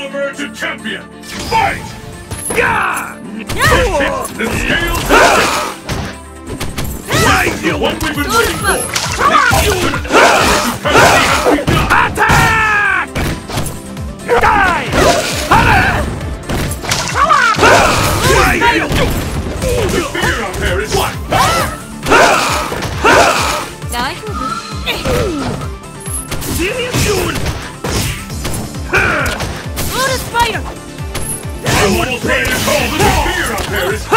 Caliber to champion! Fight! Yeah! The scales have tipped! The one we've been waiting for! The ultimate supremacy has begun! Attack! Die! The fear up there is what? I will play it home! The fear up there is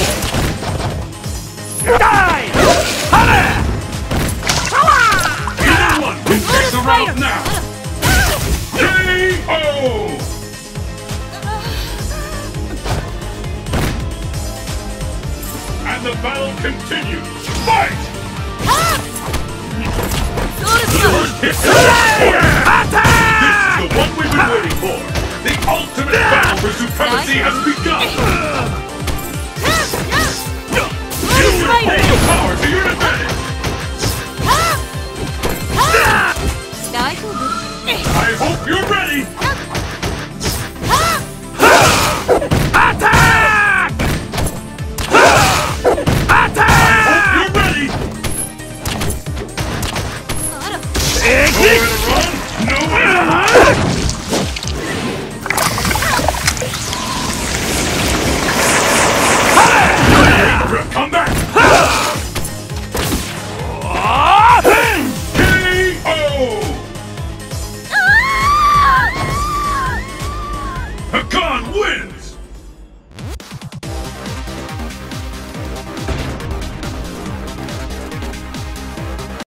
Die! either one can take the round now! K.O. And the battle continues! Fight! This is the one we've been waiting for! The ultimate battle for supremacy has begun! Use your full power to your advantage! I hope you're ready! Attack! Attack! I hope you're ready! Nowhere to run, nowhere to hide!